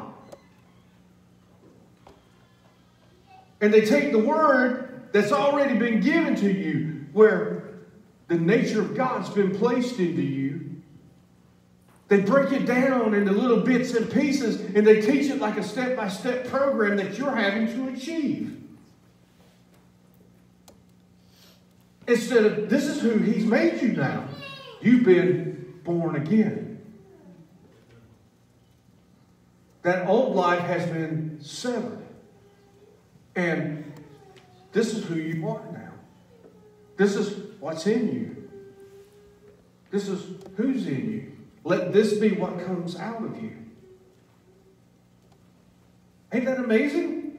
And they take the word that's already been given to you, where the nature of God's been placed into you. They break it down into little bits and pieces, and they teach it like a step-by-step program that you're having to achieve. Instead of, this is who he's made you now. You've been born again. That old life has been severed. And this is who you are now. This is what's in you. This is who's in you. Let this be what comes out of you. Ain't that amazing?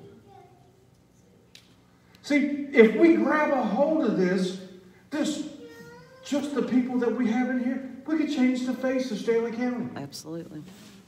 See, if we grab a hold of this, this, just the people that we have in here, we could change the face of Stanley County. Absolutely.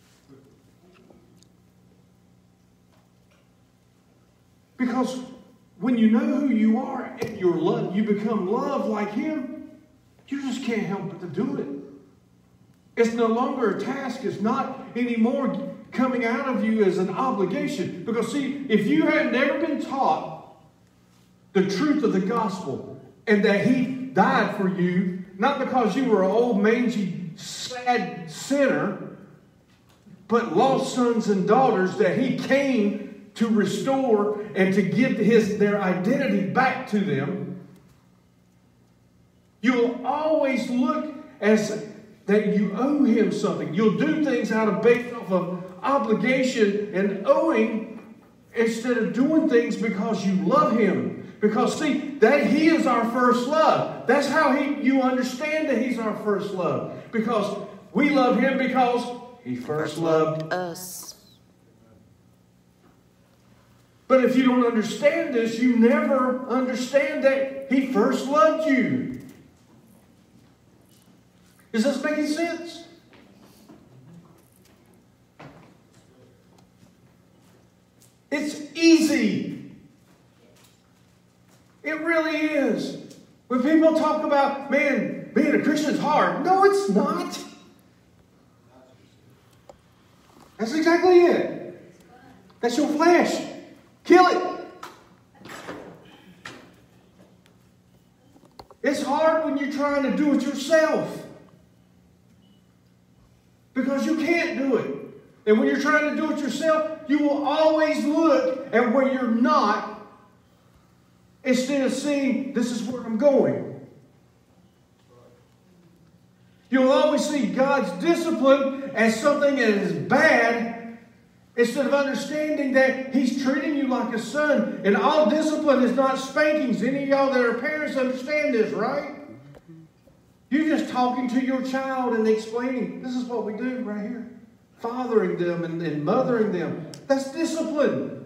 Because when you know who you are and you're loved, you become loved like him, you just can't help but to do it. It's no longer a task. It's not anymore coming out of you as an obligation. Because see, if you had never been taught the truth of the gospel and that he died for you, not because you were an old, mangy, sad sinner, but lost sons and daughters that he came to restore and to give his their identity back to them, you'll always look as that you owe him something. You'll do things out of based off of obligation and owing instead of doing things because you love him. Because see, that he is our first love. That's how he you understand that he's our first love. Because we love Him because He first loved. Us. But if you don't understand this, you never understand that He first loved you. Is this making sense? It's easy. It really is. When people talk about, man, being a Christian is hard. No, it's not. That's exactly it. That's your flesh. Kill it. It's hard when you're trying to do it yourself. Because you can't do it. And when you're trying to do it yourself, you will always look at where you're not instead of seeing, this is where I'm going. You'll always see God's discipline as something that is bad instead of understanding that He's treating you like a son. And all discipline is not spankings. Any of y'all that are parents understand this, right? You're just talking to your child and explaining, this is what we do right here. Fathering them and, and mothering them. That's discipline.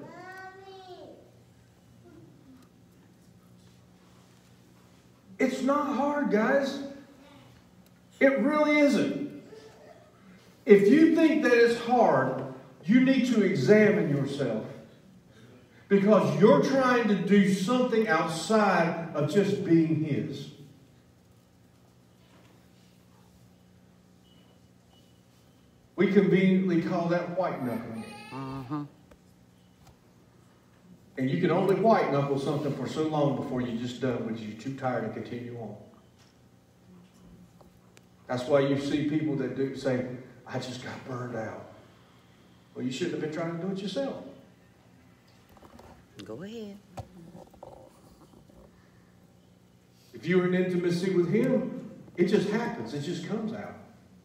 It's not hard, guys. It really isn't. If you think that it's hard, you need to examine yourself. Because you're trying to do something outside of just being His. We conveniently call that white knuckling. Uh-huh. And you can only white knuckle something for so long before you're just done with it. You're too tired to continue on. That's why you see people that do say, I just got burned out. Well, you shouldn't have been trying to do it yourself. Go ahead. If you're in intimacy with Him, it just happens. It just comes out.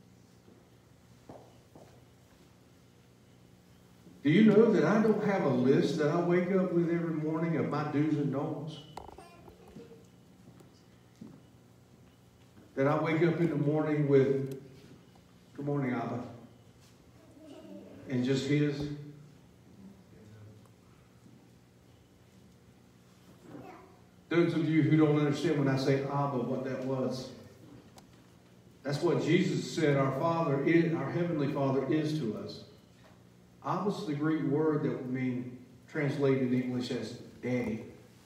Do you know that I don't have a list that I wake up with every morning of my do's and don'ts? That I wake up in the morning with, good morning, Abba. And just His. Those of you who don't understand when I say Abba, what that was. That's what Jesus said our Father, is, our Heavenly Father is to us. Abba is the Greek word that would mean, translated in English as daddy.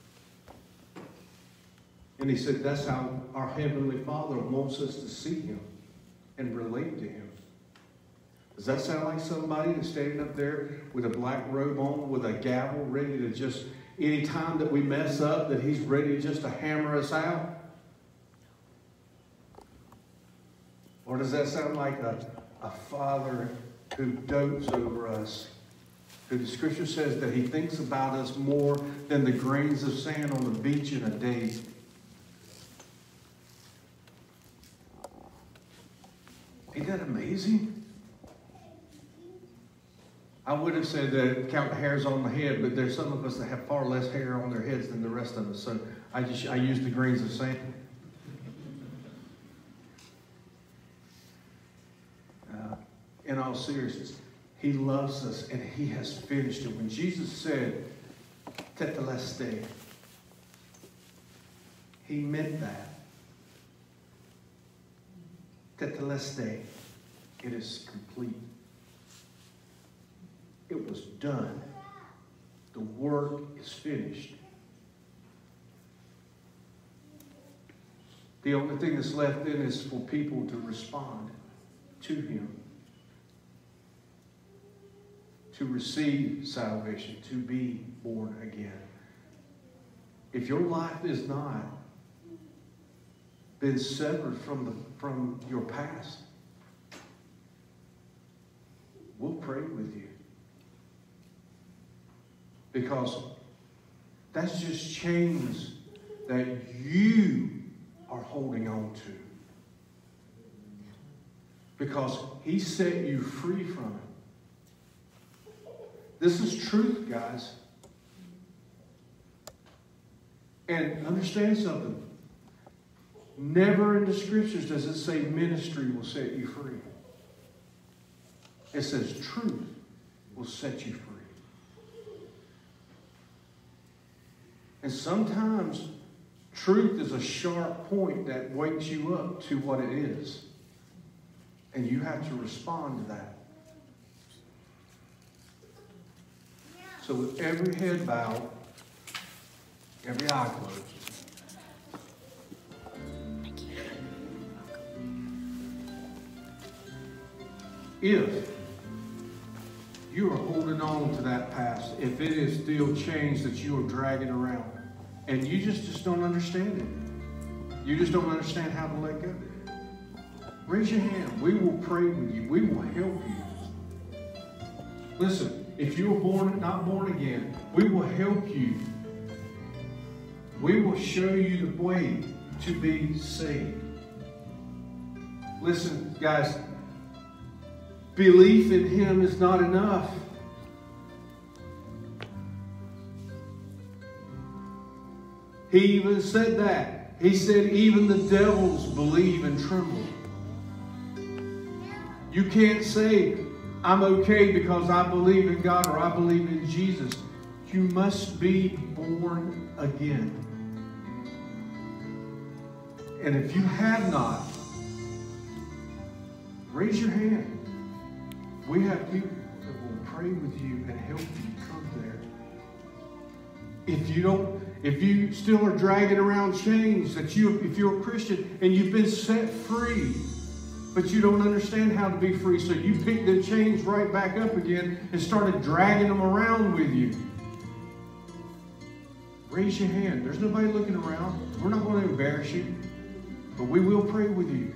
And He said that's how our Heavenly Father wants us to see Him and relate to Him. Does that sound like somebody that's standing up there with a black robe on, with a gavel, ready to just, any time that we mess up, that He's ready just to hammer us out? Or does that sound like a, a father who dotes over us, who the Scripture says that He thinks about us more than the grains of sand on the beach in a day? Ain't that amazing? I would have said that count the hairs on my head, but there's some of us that have far less hair on their heads than the rest of us. So I just I use the grains of sand. Uh, in all seriousness, He loves us and He has finished it. When Jesus said, "Tetelestai," He meant that. Tetelestai, it is complete. It was done. The work is finished. The only thing that's left then is for people to respond to Him, to receive salvation, to be born again. If your life is not been severed from the from your past, we'll pray with you. Because that's just chains that you are holding on to. Because He set you free from it. This is truth, guys. And understand something. Never in the Scriptures does it say ministry will set you free. It says truth will set you free. And sometimes truth is a sharp point that wakes you up to what it is. And you have to respond to that. So with every head bowed, every eye closed. If you are holding on to that past, if it is still change that you are dragging around, and you just, just don't understand it, you just don't understand how to let go, raise your hand. We will pray with you. We will help you. Listen, if you were born, not born again, we will help you. We will show you the way to be saved. Listen, guys, belief in Him is not enough. He even said that. He said even the devils believe and tremble. You can't say, I'm okay because I believe in God or I believe in Jesus. You must be born again. And if you have not, raise your hand. We have people that will pray with you and help you come there. If you don't, if you still are dragging around chains, that you, if you're a Christian and you've been set free, but you don't understand how to be free, so you pick the chains right back up again and started dragging them around with you. Raise your hand. There's nobody looking around. We're not going to embarrass you, but we will pray with you.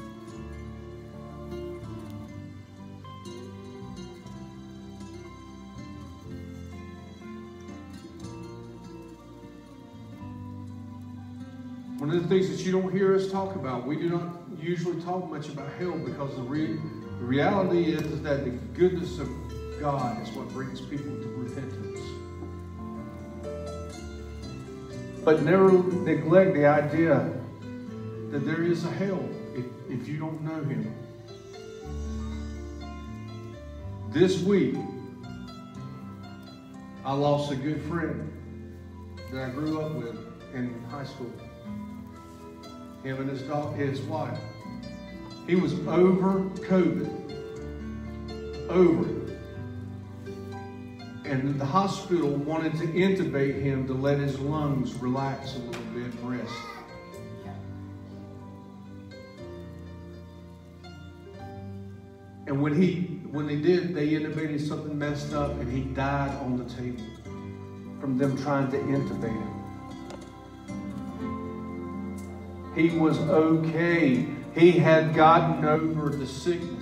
One of the things that you don't hear us talk about, we do not usually talk much about hell, because the, re the reality is, is that the goodness of God is what brings people to repentance. But never neglect the idea that there is a hell if, if you don't know Him. This week, I lost a good friend that I grew up with in high school. Him and his dog, his wife. He was over COVID. Over it. And the hospital wanted to intubate him to let his lungs relax a little bit and rest. And when he when they did, they intubated, something messed up, and he died on the table from them trying to intubate him. He was okay. He had gotten over the sickness.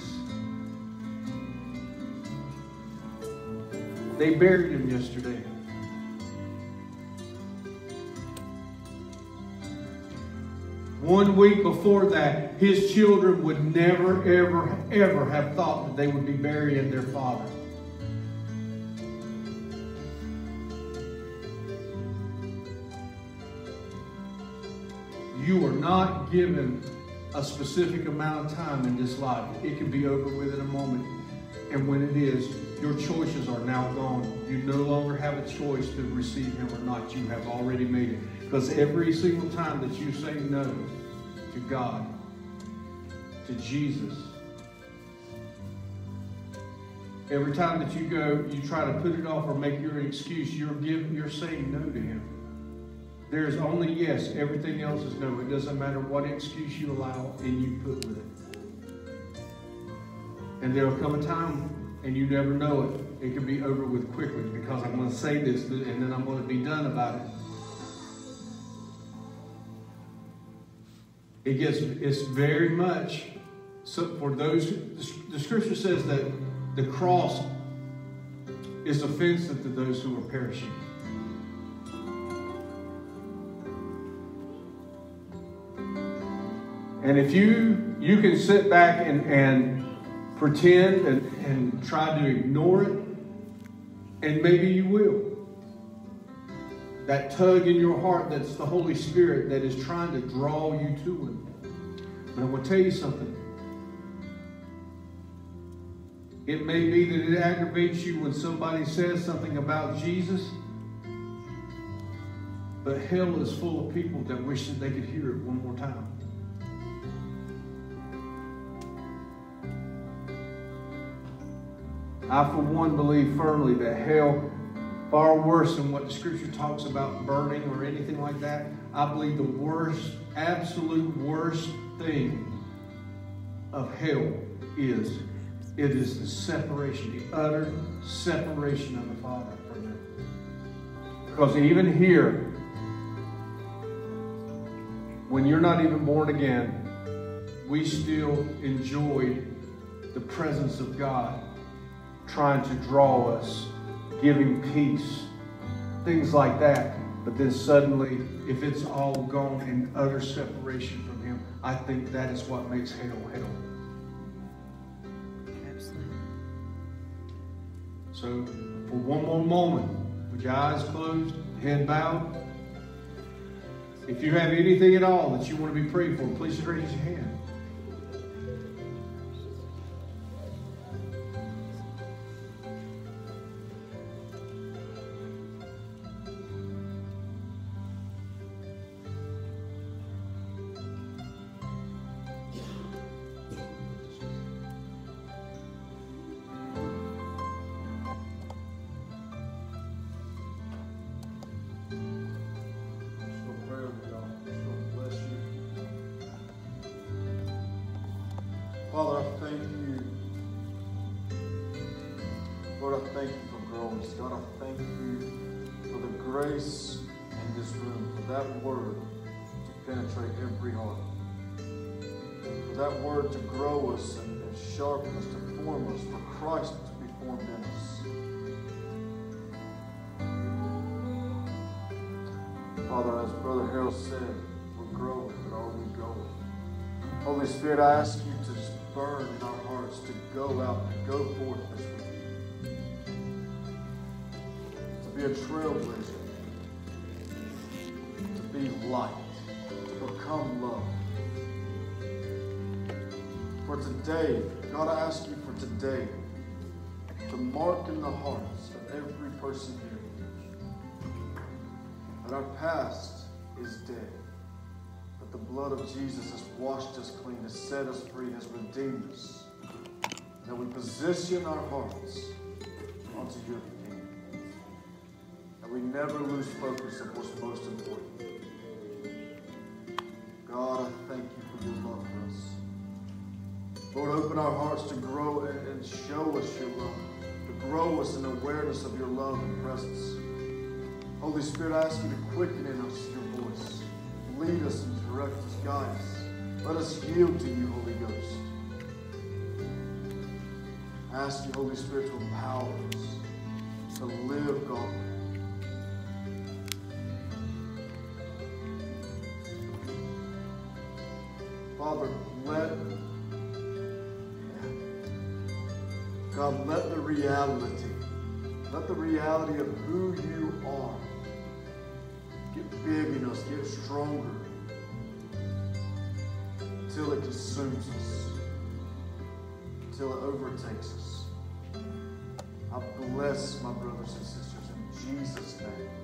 They buried him yesterday. One week before that, his children would never, ever, ever have thought that they would be burying their father. You are not given a specific amount of time in this life. It can be over with in a moment. And when it is, your choices are now gone. You no longer have a choice to receive Him or not. You have already made it. Because every single time that you say no to God, to Jesus, every time that you go, you try to put it off or make your excuse, you're giving, you're saying no to Him. There's only yes. Everything else is no. It doesn't matter what excuse you allow and you put with it. And there will come a time, and you never know it, it can be over with quickly, because I'm going to say this and then I'm going to be done about it. It gets, it's very much, so for those, the scripture says that the cross is offensive to those who are perishing. And if you you can sit back and, and pretend and, and try to ignore it, and maybe you will. That tug in your heart, that's the Holy Spirit that is trying to draw you to Him. But I'm going to tell you something. It may be that it aggravates you when somebody says something about Jesus. But hell is full of people that wish that they could hear it one more time. I, for one, believe firmly that hell, far worse than what the Scripture talks about burning or anything like that, I believe the worst, absolute worst thing of hell is, it is the separation, the utter separation of the Father from them. Because even here, when you're not even born again, we still enjoy the presence of God trying to draw us, giving peace, things like that. But then suddenly, if it's all gone in utter separation from Him, I think that is what makes hell hell. Absolutely. So, for one more moment, with your eyes closed, head bowed, if you have anything at all that you want to be prayed for, please just raise your hand. Father, I thank you. Lord, I thank you for growing us. God, I thank you for the grace in this room, for that word to penetrate every heart. For that word to grow us and, and sharpen us, to form us, for Christ to be formed in us. Father, as Brother Harold said, we're growing, but are we going? Holy Spirit, I ask you to burn in our hearts to go out and go forth this week. To be a trailblazer. To be light. To become love. For today, God, I ask you for today to mark in the hearts of every person here that our past is dead. The blood of Jesus has washed us clean, has set us free, has redeemed us. That we position our hearts onto your kingdom. That we never lose focus of what's most important. God, I thank you for your love for us. Lord, open our hearts to grow and, and show us your love. To grow us in awareness of your love and presence. Holy Spirit, I ask you to quicken in us your voice. Lead us and direct us, guide us. Let us yield to you, Holy Ghost. I ask you, Holy Spirit, to empower us to live God. Father, let God, let the reality, let the reality of who you are get big in us, get stronger, until it consumes us, until it overtakes us. I bless my brothers and sisters in Jesus' name.